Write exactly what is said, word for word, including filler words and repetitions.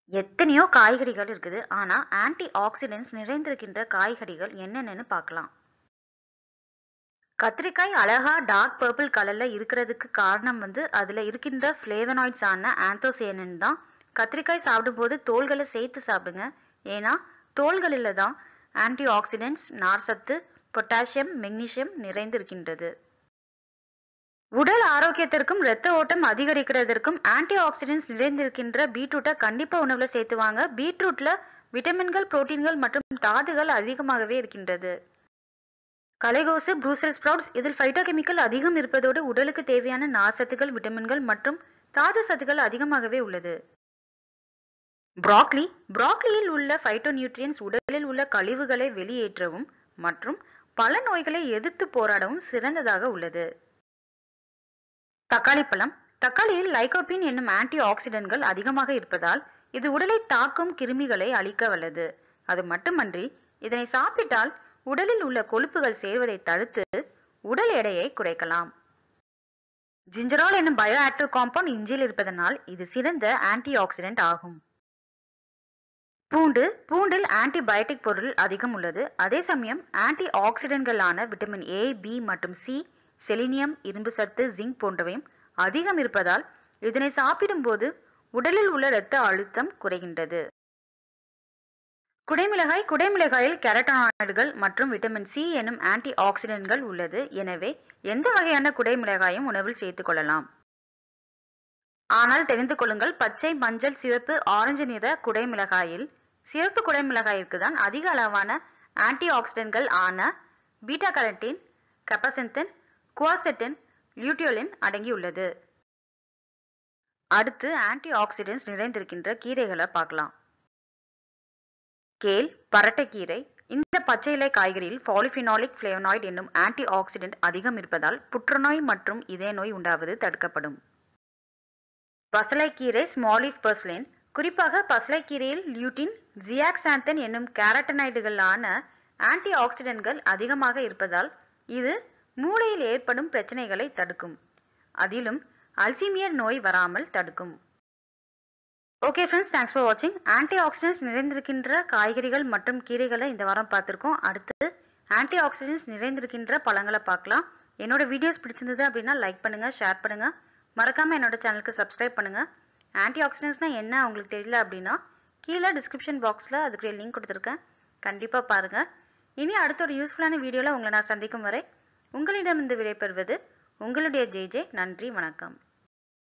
எத்தனையோ காய்கறிகள் இருக்குது. ஆனா ஆன்டி ஆக்சிடென்ட்ஸ் நிறைந்திருக்கின்ற காய்கறிகள் என்னென்னு பார்க்கலாம். கத்திரிக்காய் அழகா டார்க் பர்பிள் கலர்ல இருக்கிறதுக்கு காரணம் வந்து அதுல இருக்கின்ற ஃபிளேவனாய்ட்ஸ் ஆன ஆந்தோசியனின் தான். கத்திரிக்காய் சாப்பிடும்போது தோல்களை சேர்த்து சாப்பிடுங்க. ஏன்னா தோல்களில் தான் ஆன்டி ஆக்சிடென்ட்ஸ், நார்சத்து, பொட்டாசியம், மெக்னீசியம் நிறைந்து இருக்கின்றது. உடல் ஆரோக்கியத்திற்கும் இரத்த ஓட்டம் அதிகரிக்கிறதற்கும் ஆன்டி ஆக்சிடென்ட்ஸ் நிறைந்திருக்கின்ற பீட்ரூட்டை கண்டிப்பா உணவுல சேர்த்துவாங்க. பீட்ரூட்ல விட்டமின்கள், புரோட்டீன்கள் மற்றும் தாதுகள் அதிகமாகவே இருக்கின்றது. கலைகோசு, ப்ரூசெல்ஸ் ஸ்ப்ரவுட்ஸ் இதில் பைட்டோகெமிக்கல் அதிகம் இருப்பதோடு உடலுக்கு தேவையான நார்சத்துகள், விட்டமின்கள் மற்றும் தாது சத்துக்கள் அதிகமாகவே உள்ளது. ப்ராக்லி ப்ராக்லியில் உள்ள பைட்டோநியூட்ரியன்ஸ் உடலில் உள்ள கழிவுகளை வெளியேற்றவும் மற்றும் பல நோய்களை எதிர்த்து போராடவும் சிறந்ததாக உள்ளது. தக்காளி பழம் தக்காளியில் லைகோபின் என்னும் ஆன்டி ஆக்சிடென்ட்கள் அதிகமாக இருப்பதால் இது உடலை தாக்கும் கிருமிகளை அழிக்க வல்லது. அது மட்டுமன்றி இதனை சாப்பிட்டால் உடலில் உள்ள கொழுப்புகள் சேர்வதை தடுத்து உடல் எடையை குறைக்கலாம். ஜிஞ்சரால் என்னும் பயோ ஆக்டிவ் காம்பவுண்ட் இஞ்சியில் இருப்பதனால் இது சிறந்த ஆன்டி ஆக்சிடென்ட் ஆகும். பூண்டு பூண்டில் ஆன்டிபயோட்டிக் பொருள் அதிகம் உள்ளது. அதே சமயம் ஆன்டி ஆக்சிடென்ட்களான விட்டமின் ஏ, பி மற்றும் சி, செலினியம், இரும்பு சத்து, ஜிங்க் போன்றவையும் அதிகம் இருப்பதால் இதனை சாப்பிடும் போது உடலில் உள்ள இரத்த அழுத்தம் குறைகின்றது. குடைமிளகாய் குடைமிளகாயில் கேரட்டனாய்டுகள் மற்றும் விட்டமின் சி எனும் ஆன்டி ஆக்சிடென்ட்கள் உள்ளது. எனவே எந்த வகையான குடைமிளகாயும் உணவில் சேர்த்துக் கொள்ளலாம். ஆனால் தெரிந்து கொள்ளுங்கள், பச்சை, மஞ்சள், சிவப்பு, ஆரஞ்சு நிற குடைமிளகாயில் சிவப்பு குடைமிளகாயிற்கு தான் அதிக அளவான ஆன்டி ஆக்சிடென்ட்கள் ஆன பீட்டா கரோட்டின், கெப்பசெந்தின், குவார்செட்டின், லியூட்டியோலின் அடங்கியுள்ளது. அடுத்து ஆன்டி ஆக்சிடென்ட்ஸ் நிறைந்திருக்கின்ற கீரைகளை பார்க்கலாம். கேல், பரட்டைக்கீரை. இந்த பச்சை இலை காய்கறியில் பாலிஃபினாலிக் ஃபிளேவனாய்டு என்னும் ஆன்டி ஆக்சிடென்ட் அதிகம் இருப்பதால் புற்றுநோய் மற்றும் இதய நோய் உண்டாவது தடுக்கப்படும். பசலைக்கீரை, ஸ்மால் லீஃப் பர்ஸ்லைன். குறிப்பாக பசலைக்கீரையில் லியூட்டின், ஜியாக்சாந்தன் என்னும் கேரட்டனாய்டுகளான ஆன்டி ஆக்சிடென்ட்கள் அதிகமாக இருப்பதால் இது மூளையில் ஏற்படும் பிரச்சனைகளை தடுக்கும். அதிலும் அல்சீமியர் நோய் வராமல் தடுக்கும். ஓகே ஃப்ரெண்ட்ஸ், தேங்க்ஸ் ஃபார் வாட்சிங். ஆன்டி ஆக்சிடென்ட்ஸ் நிறைந்திருக்கின்ற காய்கறிகள் மற்றும் கீரைகளை இந்த வாரம் பார்த்துருக்கோம். அடுத்து ஆன்டி ஆக்சிடென்ட்ஸ் நிறைந்திருக்கின்ற பழங்களை பார்க்கலாம். என்னோட வீடியோஸ் பிடிச்சிருந்தது அப்படின்னா லைக் பண்ணுங்க, ஷேர் பண்ணுங்க. மறக்காம என்னோட சேனலுக்கு சப்ஸ்கிரைப் பண்ணுங்க. ஆன்டி ஆக்சிடென்ட்ஸ்னா என்ன உங்களுக்கு தெரியல அப்படின்னா கீழே டிஸ்கிரிப்ஷன் பாக்ஸ்ல அதுக்குரிய லிங்க் கொடுத்துருக்கேன். கண்டிப்பா பாருங்க. இனி அடுத்த ஒரு யூஸ்ஃபுல்லான வீடியோல உங்களை நான் சந்திக்கும் வரை உங்களிடம் இருந்து விடைபெறுவது உங்களுடைய ஜே ஜே. நன்றி, வணக்கம்.